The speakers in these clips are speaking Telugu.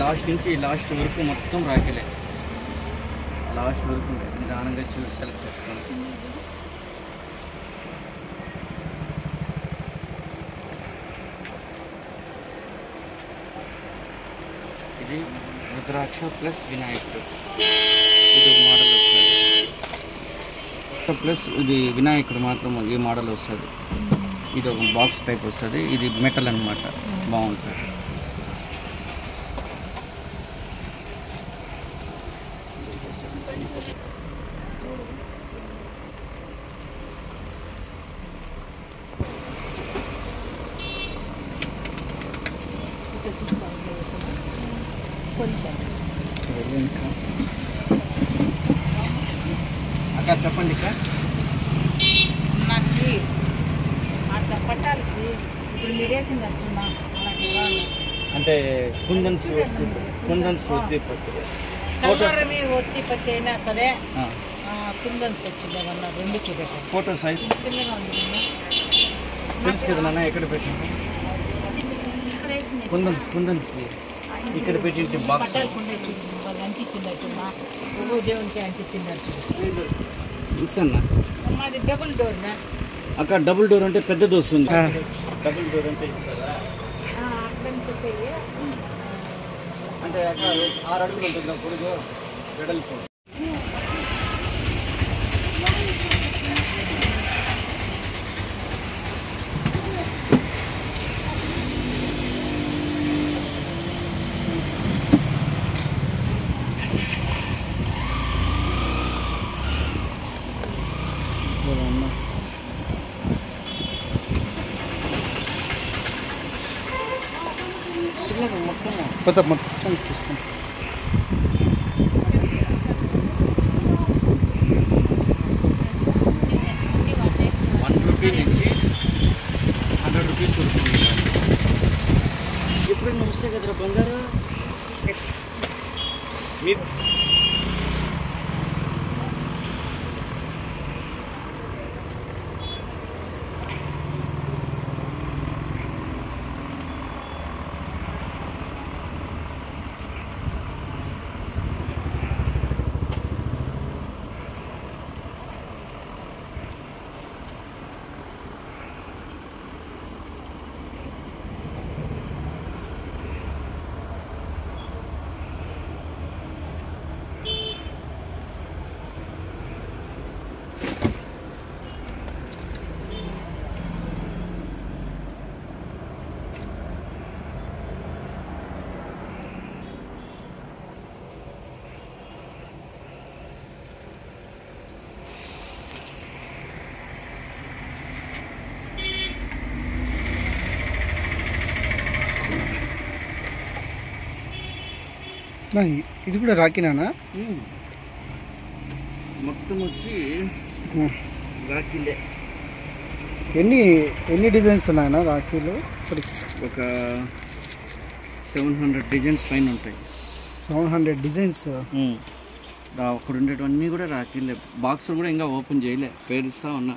లాస్ట్ నుంచి లాస్ట్ వరకు మొత్తం రాకెలే. లాస్ట్ వరకు నిదానంగా చూసి సెలెక్ట్ చేసుకోండి. ఇది రుద్రాక్ష ప్లస్ వినాయకుడు. ఇది మోడల్ వస్తుంది. ప్లస్ ఇది వినాయకుడు మాత్రం ఈ మోడల్ వస్తుంది. ఇది ఒక బాక్స్ టైప్ వస్తుంది. ఇది మెటల్ అన్నమాట, బాగుంటుంది. అక్క చెప్పండి. ఇక నాకు అట్లా పట్టాలకి ఇప్పుడు మీరు వేసింది అంటున్నా అంటే కుందన్స్ ఒత్తి పత్తి అయినా సరే కుందన్స్ వచ్చింది ఏమన్నా రెండుకి పెట్టాను. ఫోటో సైజ్ చిన్నగా ఉంది తెలుసు కదా నాన్న. ఎక్కడ పెట్టింది కుందన్స్ ఇక్కడ పెట్టి బాక్స్ అంటించిందట్టున్నా దేవునికి అంటించిందట్టు. ఇస్తాను మాది డబుల్ డోర్ అక్క. డబుల్ డోర్ అంటే పెద్దది వస్తుంది. డబుల్ డోర్ అంటే ఇస్తారా? అంటే అక్క 6 అడుగులు ఉంటుంది పొడుగు వెడల్పు. మొత్తం చూస్తాం. 1 రూపీ నుంచి 100 రూపీస్ దొరుకుతుంది. ఎప్పుడైనా వస్తే కదరా బంగారు. మీరు ఇది కూడా రాకినానా? మొత్తం వచ్చి రాఖీలే. ఎన్ని డిజైన్స్ ఉన్నాయన్నా రాఖీలు? ఒక 700 డిజైన్స్ పైన ఉంటాయి. 700 డిజైన్స్. అక్కడ ఉండేటివన్నీ కూడా రాఖీలే. బాక్స్ కూడా ఇంకా ఓపెన్ చేయలే, పేరుస్తా ఉన్నా.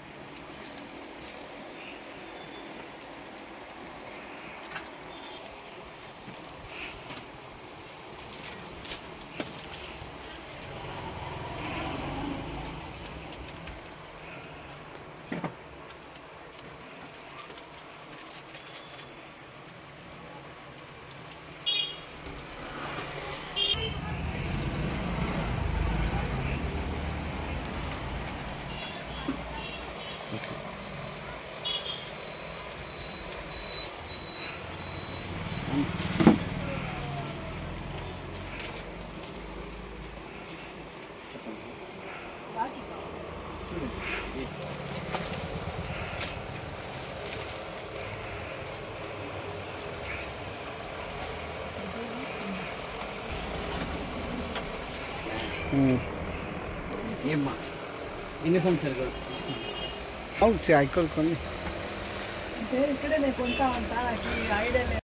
ఏమ్మా ఎన్ని సంవత్సరాలు సైకిల్ కొని ఇక్కడే నేను కొంటా ఉంటా, ఐడియా లేదు.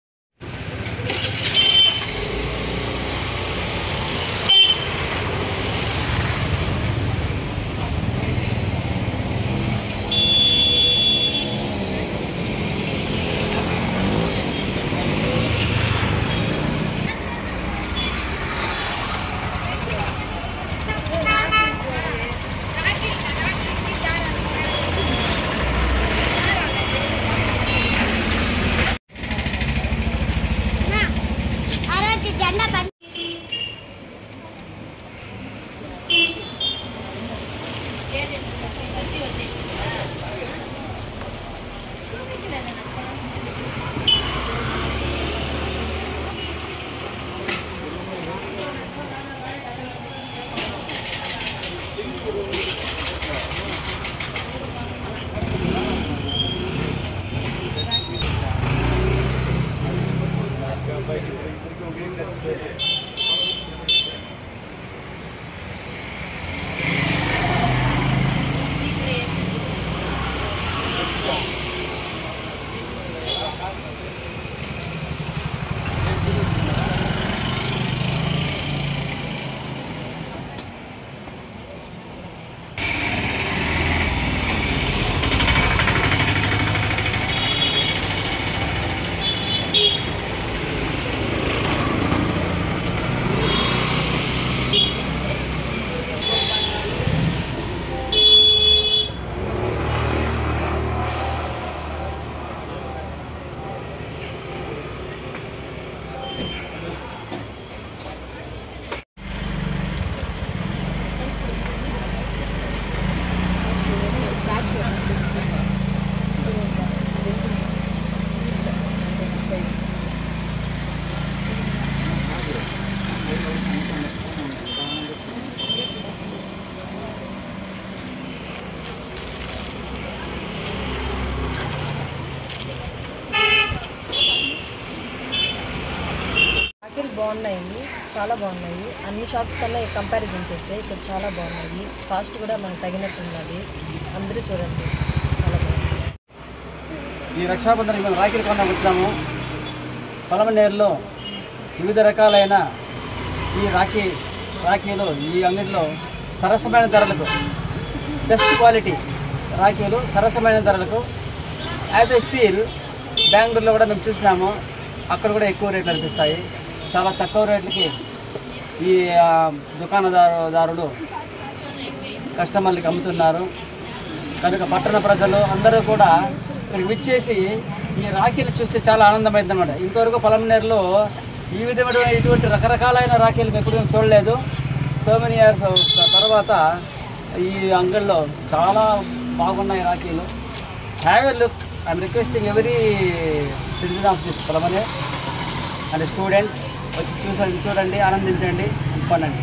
బాగున్నాయి, చాలా బాగున్నాయి. అన్ని షాప్స్ కన్నా కంపారిజన్ చేస్తే ఇక్కడ చాలా బాగున్నాయి. కాస్ట్ కూడా మనకు తగినట్టు ఉన్నది. అందరూ చూడండి, చాలా బాగుంది. ఈ రక్షాబంధన్కి మేము రాఖీలు కొనడానికి వచ్చాము. పలమనేరులో వివిధ రకాలైన ఈ రాఖీలు ఈ అంగడిలో సరసమైన ధరలకు, బెస్ట్ క్వాలిటీ రాఖీలు సరసమైన ధరలకు. యాజ్ ఐ ఫీల్ బెంగళూరులో కూడా మేము చూసినాము, అక్కడ కూడా ఎక్కువ రేట్లు అనిపిస్తాయి. చాలా తక్కువ రేట్లకి ఈ దుకాణదారులు కస్టమర్లకి అమ్ముతున్నారు. కనుక పట్టణ ప్రజలు అందరూ కూడా ఇక్కడికి విచ్చేసి ఈ రాఖీలు చూస్తే చాలా ఆనందమైంది అన్నమాట. ఇంతవరకు పలమనేరులో ఈ విధమైన ఇటువంటి రకరకాలైన రాఖీలు ఎప్పుడు చూడలేదు. సో మెనీ ఇయర్స్ తర్వాత ఈ అంగడిలో చాలా బాగున్నాయి రాఖీలు. Have a look. I'm requesting every citizen of this Palamaner and students వచ్చి చూడండి, ఆనందించండి, కొనండి.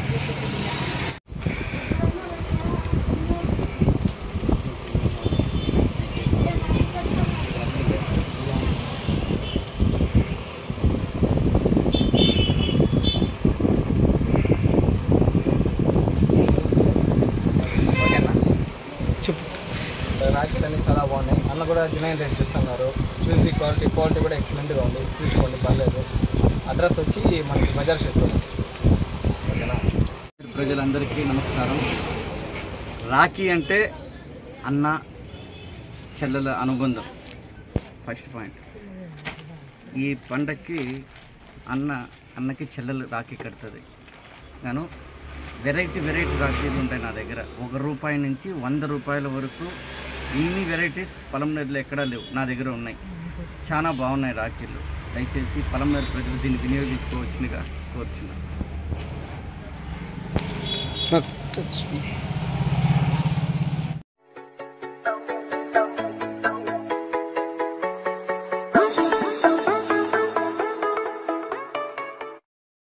రాఖీలు అన్నీ చాలా బాగున్నాయి. అన్న కూడా జెన్యూన్ రేట్ ఇస్తున్నారు. చూసి క్వాలిటీ కూడా ఎక్సలెంట్గా ఉంది. తీసుకోండి, పర్లేదు. అడ్రస్ వచ్చి మనకి బజార్ షెడ్. ఓకేనా? ప్రజలందరికీ నమస్కారం. రాఖీ అంటే అన్న చెల్లెల అనుబంధం ఫస్ట్ పాయింట్. ఈ పండక్కి అన్నకి చెల్లెలు రాఖీ కడుతుంది. గాను వెరైటీ రాఖీలు ఉంటాయి నా దగ్గర. ₹1 నుంచి ₹100 వరకు ఇన్ని వెరైటీస్ పలమనేరులో ఎక్కడా లేవు, నా దగ్గర ఉన్నాయి. చాలా బాగున్నాయి రాఖీలు. దయచేసి పలమనేరు ప్రజలు దీన్ని వినియోగించుకోవచ్చునిగా కోరుచున్నాను.